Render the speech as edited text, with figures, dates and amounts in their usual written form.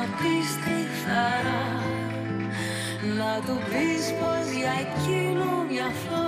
της τη χαρά. Να του πεις πως για εκείνο μια φλόγα